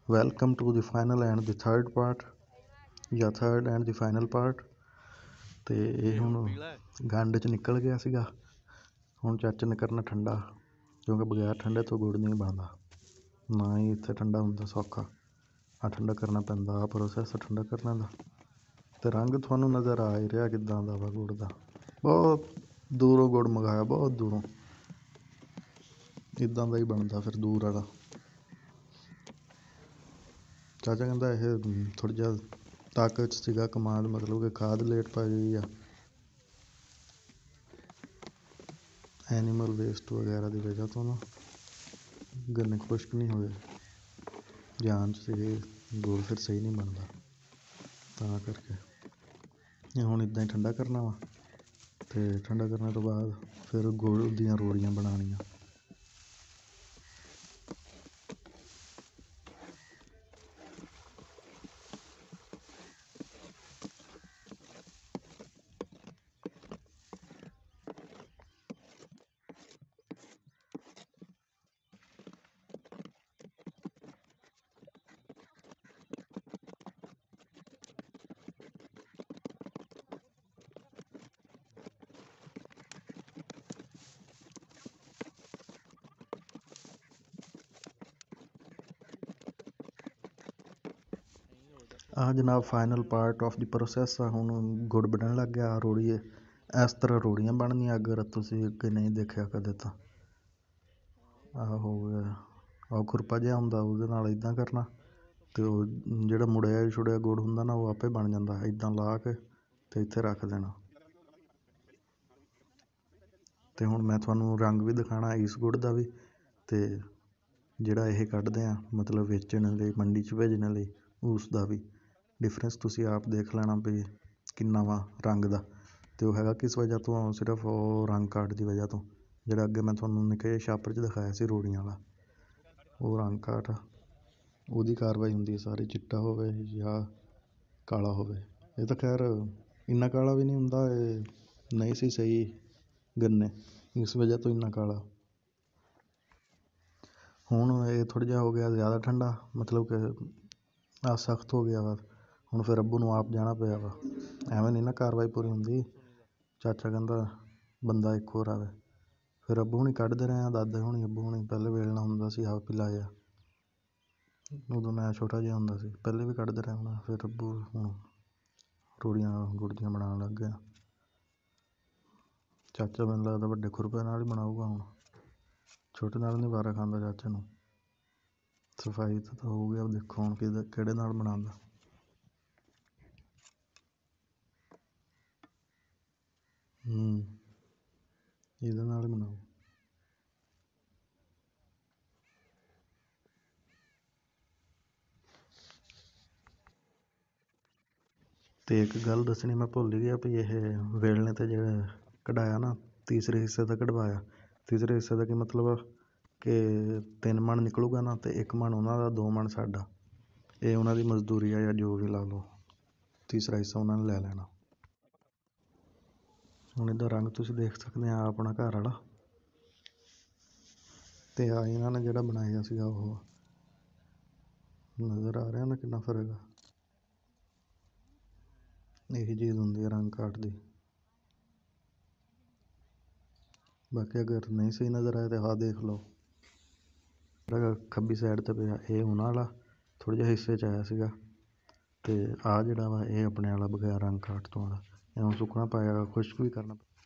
Welcome to the final and the third part ਜਾਂ third and the final part. ਤੇ ਇਹ ਹੁਣ ਗੰਢ 'ਚ ਨਿਕਲ ਗਿਆ ਸੀਗਾ। ਹੁਣ ਚਾਚੇ ਨੇ ਕਰਨਾ ਠੰਡਾ, ਕਿਉਂਕਿ ਬਗੈਰ ਠੰਡੇ ਤੋਂ ਗੁੜ ਨਹੀਂ ਬਣਦਾ, ਨਾ ਹੀ ਇੱਥੇ ਠੰਡਾ ਹੁੰਦਾ ਸੌਖਾ। ਆ ਠੰਡਾ ਕਰਨਾ ਪੈਂਦਾ, ਆ ਪ੍ਰੋਸੈਸ ਠੰਡਾ ਕਰਨਾ ਦਾ। ਤੇ ਰੰਗ ਤੁਹਾਨੂੰ ਨਜ਼ਰ ਆ ਹੀ ਰਿਹਾ ਕਿੱਦਾਂ ਦਾ ਵਾ ਗੁੜ ਦਾ। ਬਹੁਤ ਦੂਰੋਂ ਗੁੜ ਮੰਗਾਇਆ, ਬਹੁਤ ਦੂਰੋਂ। ਇੱਦਾਂ ਦਾ ਹੀ ਬਣਦਾ ਫਿਰ ਦੂਰ ਵਾਲਾ। ਚਾਚਾ ਕਹਿੰਦਾ ਇਹ ਥੋੜ੍ਹਾ ਜਿਹਾ ਤਾਕਤ 'ਚ ਸੀਗਾ ਕਮਾਲ, ਮਤਲਬ ਕਿ ਖਾਦ ਲੇਟ ਪਾਈ ਹੋਈ ਆ, ਐਨੀਮਲ ਵੇਸਟ ਵਗੈਰਾ ਦੀ ਵਜ੍ਹਾ ਤੋਂ ਨਾ ਗੰਨੇ ਖੁਸ਼ਕ ਨਹੀਂ ਹੋਏ, ਜਾਨ 'ਚ ਸੀਗੇ ਗੁੜ, ਫਿਰ ਸਹੀ ਨਹੀਂ ਬਣਦਾ ਤਾਂ ਕਰਕੇ। ਇਹ ਹੁਣ ਇੱਦਾਂ ਹੀ ਠੰਡਾ ਕਰਨਾ ਵਾ, ਅਤੇ ਠੰਡਾ ਕਰਨ ਤੋਂ ਬਾਅਦ ਫਿਰ ਗੁੜ ਦੀਆਂ ਰੋੜੀਆਂ ਬਣਾਉਣੀਆਂ। ਆਹ ਜਨਾਬ final part of the process ਆ। ਹੁਣ ਗੁੜ ਬਣਨ ਲੱਗ ਗਿਆ। ਰੋੜੀ ਇਸ ਤਰ੍ਹਾਂ ਰੋੜੀਆਂ ਬਣਨੀਆਂ, ਅਗਰ ਤੁਸੀਂ ਅੱਗੇ ਨਹੀਂ ਦੇਖਿਆ ਕਦੇ ਤਾਂ। ਆਹ ਹੋ ਗਿਆ, ਆਹ ਖੁਰਪਾ ਜਿਹਾ ਹੁੰਦਾ, ਉਹਦੇ ਨਾਲ ਇੱਦਾਂ ਕਰਨਾ, ਅਤੇ ਉਹ ਜਿਹੜਾ ਮੁੜਿਆ ਛੁੜਿਆ ਗੁੜ ਹੁੰਦਾ ਨਾ, ਉਹ ਆਪੇ ਬਣ ਜਾਂਦਾ। ਇੱਦਾਂ ਲਾ ਕੇ ਅਤੇ ਇੱਥੇ ਰੱਖ ਦੇਣਾ। ਅਤੇ ਹੁਣ ਮੈਂ ਤੁਹਾਨੂੰ ਰੰਗ ਵੀ ਦਿਖਾਉਣਾ ਇਸ ਗੁੜ ਦਾ ਵੀ, ਅਤੇ ਜਿਹੜਾ ਇਹ ਕੱਢਦੇ ਆ ਮਤਲਬ ਵੇਚਣ ਲਈ, ਮੰਡੀ 'ਚ ਭੇਜਣ ਲਈ, ਉਸ ਦਾ ਵੀ ਡਿਫਰੈਂਸ ਤੁਸੀਂ ਆਪ ਦੇਖ ਲੈਣਾ ਵੀ ਕਿੰਨਾ ਵਾ ਰੰਗ ਦਾ। ਅਤੇ ਉਹ ਹੈਗਾ ਕਿਸ ਵਜ੍ਹਾ ਤੋਂ, ਸਿਰਫ ਉਹ ਰੰਗ ਕਾਰਡ ਦੀ ਵਜ੍ਹਾ ਤੋਂ, ਜਿਹੜਾ ਅੱਗੇ ਮੈਂ ਤੁਹਾਨੂੰ ਨਿੱਕੇ ਜਿਹੇ ਛਾਪਰ 'ਚ ਦਿਖਾਇਆ ਸੀ ਰੋੜੀਆਂ ਵਾਲਾ, ਉਹ ਰੰਗ ਕਾਰਡ ਉਹਦੀ ਕਾਰਵਾਈ ਹੁੰਦੀ ਹੈ ਸਾਰੀ, ਚਿੱਟਾ ਹੋਵੇ ਜਾਂ ਕਾਲਾ ਹੋਵੇ। ਇਹ ਤਾਂ ਖੈਰ ਇੰਨਾ ਕਾਲਾ ਵੀ ਨਹੀਂ ਹੁੰਦਾ, ਇਹ ਨਹੀਂ ਸੀ ਸਹੀ ਗੰਨੇ, ਇਸ ਵਜ੍ਹਾ ਤੋਂ ਇੰਨਾ ਕਾਲਾ। ਹੁਣ ਇਹ ਥੋੜ੍ਹਾ ਜਿਹਾ ਹੋ ਗਿਆ ਜ਼ਿਆਦਾ ਠੰਡਾ, ਮਤਲਬ ਕਿ ਆਹ ਸਖਤ ਹੋ ਗਿਆ ਵਾ। ਹੁਣ ਫਿਰ ਅੱਬੂ ਨੂੰ ਆਪ ਜਾਣਾ ਪਿਆ ਵਾ, ਐਵੇਂ ਨਹੀਂ ਨਾ ਕਾਰਵਾਈ ਪੂਰੀ ਹੁੰਦੀ। ਚਾਚਾ ਕਹਿੰਦਾ ਬੰਦਾ ਇੱਕ ਹੋਰ ਆਵੇ, ਫਿਰ ਅੱਬੂ ਹੁਣੀ ਕੱਢਦੇ ਰਹੇ ਆ, ਦਾਦਾ ਹੁਣੀ, ਅੱਬੂ ਹੁਣੀ। ਪਹਿਲੇ ਵੇਲਣਾ ਹੁੰਦਾ ਸੀ ਆਪ ਹੀ ਲਾਇਆ, ਉਦੋਂ ਮੈਂ ਛੋਟਾ ਜਿਹਾ ਹੁੰਦਾ ਸੀ, ਪਹਿਲੇ ਵੀ ਕੱਢਦੇ ਰਹੇ ਹੁਣ। ਫਿਰ ਅੱਬੂ ਹੁਣ ਰੋੜੀਆਂ ਗੁੜ ਦੀਆਂ ਬਣਾਉਣ ਲੱਗ ਗਿਆ। ਚਾਚਾ ਮੈਨੂੰ ਲੱਗਦਾ ਵੱਡੇ ਖੁਰਪੇ ਨਾਲ ਹੀ ਬਣਾਊਗਾ ਹੁਣ, ਛੋਟੇ ਨਾਲ ਨਹੀਂ ਵਾਰਾ ਖਾਂਦਾ ਚਾਚੇ ਨੂੰ। ਸਫਾਈ ਤਾਂ ਹੋ ਗਿਆ, ਦੇਖੋ ਹੁਣ ਕਿਹੜੇ ਨਾਲ ਬਣਾਉਂਦਾ। ਇਹਦੇ ਨਾਲ ਹੀ ਬਣਾਓ। ਅਤੇ ਇੱਕ ਗੱਲ ਦੱਸਣੀ ਮੈਂ ਭੁੱਲ ਹੀ ਗਿਆ ਵੀ ਇਹ ਵੇਲਣੇ 'ਤੇ ਜਿਹੜਾ ਕਢਾਇਆ ਨਾ, ਤੀਸਰੇ ਹਿੱਸੇ ਦਾ ਕਢਵਾਇਆ। ਤੀਸਰੇ ਹਿੱਸੇ ਦਾ ਕੀ ਮਤਲਬ ਕਿ 3 ਮਣ ਨਿਕਲੂਗਾ ਨਾ, ਅਤੇ 1 ਮਣ ਉਹਨਾਂ ਦਾ, 2 ਮਣ ਸਾਡਾ। ਇਹ ਉਹਨਾਂ ਦੀ ਮਜ਼ਦੂਰੀ ਆ ਜਾਂ ਜੋ ਵੀ ਲਾ ਲਓ, ਤੀਸਰਾ ਹਿੱਸਾ ਉਹਨਾਂ ਨੇ ਲੈ ਲੈਣਾ। ਹੁਣ ਇਹਦਾ ਰੰਗ ਤੁਸੀਂ ਦੇਖ ਸਕਦੇ ਆ, ਆਪਣਾ ਘਰ ਵਾਲਾ। ਅਤੇ ਆ ਇਹਨਾਂ ਨੇ ਜਿਹੜਾ ਬਣਾਇਆ ਸੀਗਾ, ਉਹ ਨਜ਼ਰ ਆ ਰਿਹਾ ਨਾ ਕਿੰਨਾ ਫਰਕ ਆ। ਇਹੀ ਚੀਜ਼ ਹੁੰਦੀ ਹੈ ਰੰਗ ਕਾਟ ਦੀ। ਬਾਕੀ ਅਗਰ ਨਹੀਂ ਸਹੀ ਨਜ਼ਰ ਆਇਆ ਤਾਂ ਆਹ ਦੇਖ ਲਓ, ਜਿਹੜਾ ਖੱਬੀ ਸਾਈਡ 'ਤੇ ਪਿਆ, ਇਹ ਉਹਨਾਂ ਵਾਲਾ ਥੋੜ੍ਹੇ ਜਿਹੇ ਹਿੱਸੇ 'ਚ ਆਇਆ ਸੀਗਾ। ਅਤੇ ਆਹ ਜਿਹੜਾ ਵਾ ਇਹ ਆਪਣੇ ਵਾਲਾ ਬਗੈਰ ਰੰਗ ਕਾਟ ਤੋਂ ਵਾਲਾ। ਇਹਨੂੰ ਸੁੱਕਣਾ ਪਾਇਆ, ਖੁਸ਼ਕ ਵੀ ਕਰਨਾ।